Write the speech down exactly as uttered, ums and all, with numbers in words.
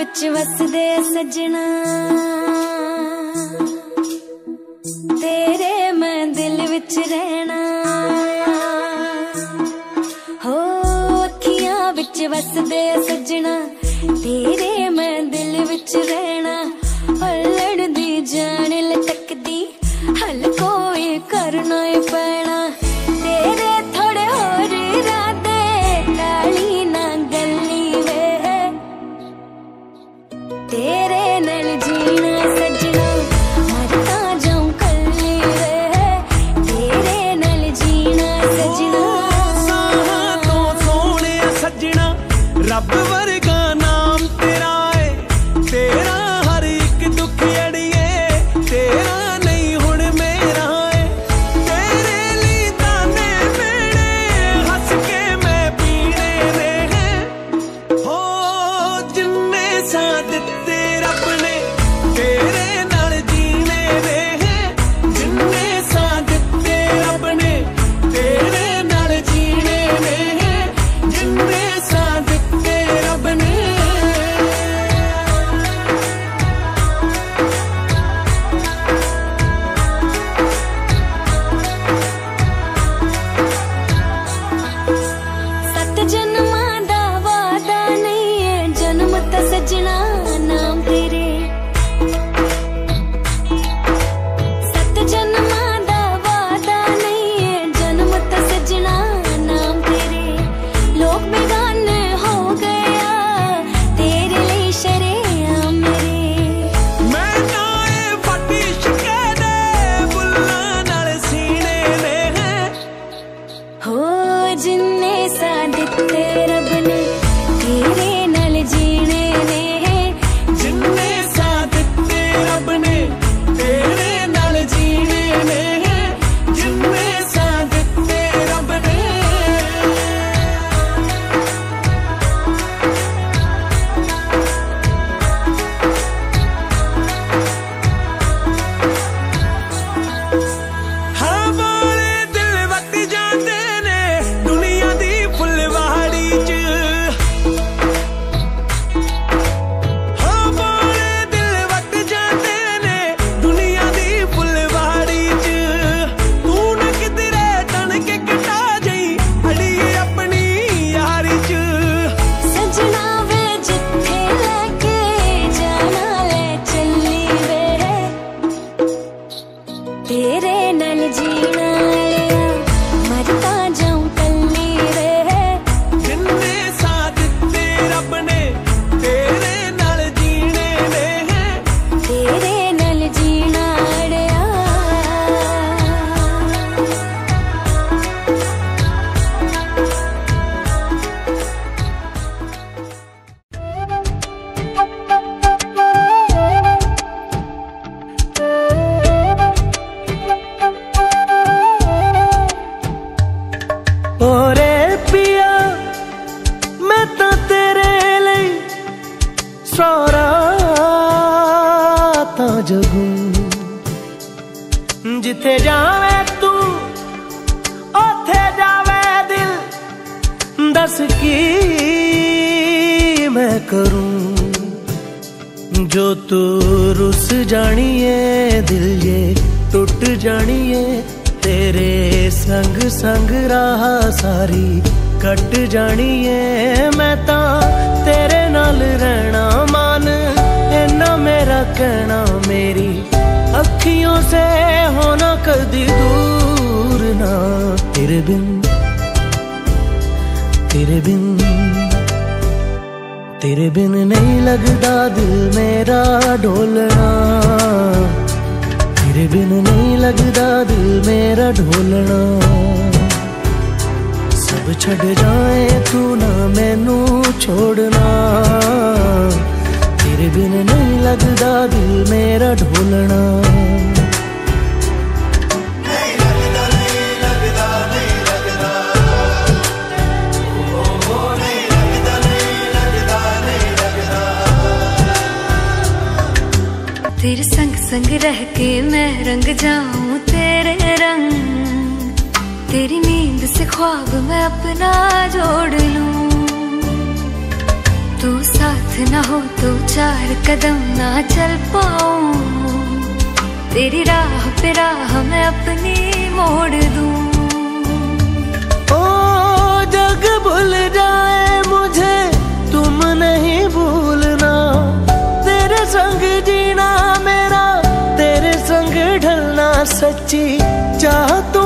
विच वसदे सजना, तेरे मैं दिल विच रहना। हो अखियां विच वसदे सजना, तेरे मैं दिल विच रहना। अल्लड़ दी जान लटकदी, हल कोई करना ही पैना। तेरे थोड़े होर इरादे, टाली ना गली वे, तेरे नाल जीना सजना, मरता जाऊं कल्ली वे, तेरे नाल जीना सजना। साहां तो सोहणे सजना, रब वर्गा नाम तेरा है, तेरा हर एक दुख अड़िए, तेरा नहीं हुण मेरा है। तेरे लिए ताने मेरे हंस के मैं पीने ने हैं, हो जिन्ने साथ दिते रब ने, तेरे नाल जीने ने हैं। जिन्ने साथ दिते रब ने, तेरे नाल जीने ने हैं। जिन्ने साथ दिते रब ने। सत जन्मां दा वादा नहीं है, जन्म ता सजना नाम तेरे। सत जन्मां दा वादा नहीं है, जन्म ता सजना नाम तेरे। लोग बेगाने हो गया, तेरे लिए शरेआम मेरे। मैं नाए फटी शिके दे, बुल्लां नाल सीने ने हैं। हो जिन्ने साथ दिते रब ने, तेरे नाल जीने ने हैं। जिन्ने साथ दिते रब ने, तेरे नाल जीने ने हैं। जिन्ने साथ दिते रब ने। हाँ वाले दिल वट जाते ने, दुनिया दी फुलवाड़ी च। हाँ वाले दिल वट जाते ने, दुनिया दी फुलवाड़ी च। तू न किधरे तन के कटा जाई, अड़िए अपनी यारी च। सजना वे जिथे लेके जाना ले चली वे, तेरे नाल जीना अड़िया, मरता जाऊं कल्ली वे। जिन्ने साथ दिते रब ने, तेरे नाल जीने ने हैं। तेरे नाल जीना अड़िया। ओरे पिया मैं तां तेरे ਲਈ ਸਾਰਾ ਤਾਂ ਜਗੂ। ਜਿੱਥੇ ਜਾਵੇਂ ਤੂੰ ਉੱਥੇ ਜਾਵੇ ਦਿਲ, ਦੱਸ ਕੀ मैं करूं। जो तू रुस जानिए, दिल ये टूट जानिए, तेरे संग संग राह सारी कट जानिए। मैं तां तेरे नाल रहना मान, इन्ना मेरा कहना, मेरी अखियों से होना कदी दूर ना। तेरे बिन तेरे बिन तेरे बिन नहीं लगदा दिल मेरा ढोलना। तेरे बिन नहीं लगदा दिल मेरा ढोलना। सब छड़ जाए तू ना मैनू छोड़ना। तेरे बिन नहीं लगदा दिल मेरा ढोलना। तेरे संग संग रह के मैं रंग जाऊं तेरे रंग, तेरी नींद से ख्वाब मैं अपना जोड़ लूं। तू साथ ना हो तो चार कदम ना चल पाऊं, तेरी राह पे राह मैं अपनी मोड़ दूं। ओ जग भूल जाए मुझे तुम नहीं भूलना, तेरे संग जीना मेरा तेरे संग ढलना, सच्ची चाह तो